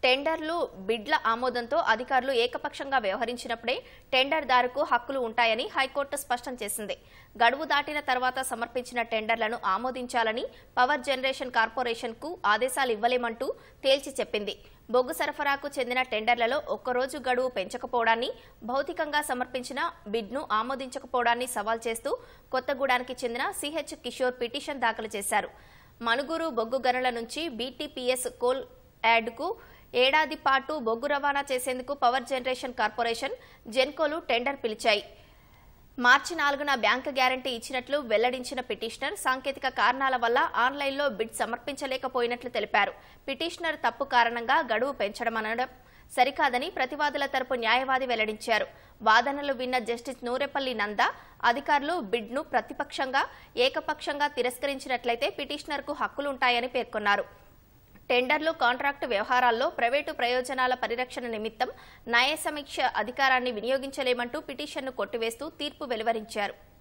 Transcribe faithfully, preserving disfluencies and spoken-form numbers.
టెండర్లు బిడ్ల ఆమోదంతో అధికారులు ఏకపక్షంగా వ్యవహరించినప్పుడే టెండర్దారుకు హక్కులు ఉంటాయని హైకోర్టు స్పష్టం చేసింది. గడువు దాటిన తర్వాత సమర్పించిన టెండర్లను ఆమోదించాలని పవర్ జనరేషన్ కార్పొరేషన్కు ఆదేశాలు ఇవ్వలేమంటూ తేల్చి చెప్పింది. బొగ్గు సరఫరాకు చెందిన టెండర్లలో ఒక్కరోజు గడువు పెంచకపోవడాన్ని, భౌతికంగా సమర్పించిన బిడ్ను ఆమోదించకపోవడాన్ని సవాల్ చేస్తూ కొత్తగూడానికి చెందిన సిహెచ్ కిషోర్ పిటిషన్ దాఖలు చేశారు. మనుగురు బొగ్గు గనుల నుంచి బీటీపీఎస్ కోల్ యార్డుకు ఏడాది పాటు బొగ్గు రవాణా చేసేందుకు పవర్ జనరేషన్ కార్పొరేషన్, జెన్కోలు టెండర్ పిలిచాయి. మార్చి నాలుగున బ్యాంకు గ్యారంటీ ఇచ్చినట్లు వెల్లడించిన పిటిషనర్ సాంకేతిక కారణాల వల్ల ఆన్లైన్లో బిడ్ సమర్పించలేకపోయినట్లు తెలిపారు. పిటిషనర్ తప్పు కారణంగా గడువు పెంచడమనడం సరికాదని ప్రతివాదుల తరపు న్యాయవాది వెల్లడించారు. వాదనలు విన్న జస్టిస్ నూరెపల్లి నంద అధికారులు బిడ్ను ప్రతిపక్షంగా ఏకపక్షంగా తిరస్కరించినట్లయితే పిటిషనర్కు హక్కులుంటాయని పేర్కొన్నారు. టెండర్లు, కాంట్రాక్టు వ్యవహారాల్లో ప్రైవేటు ప్రయోజనాల పరిరక్షణ నిమిత్తం న్యాయ సమీక్ష అధికారాన్ని వినియోగించలేమంటూ పిటిషన్ను కొట్టివేస్తూ తీర్పు వెలువరించారు.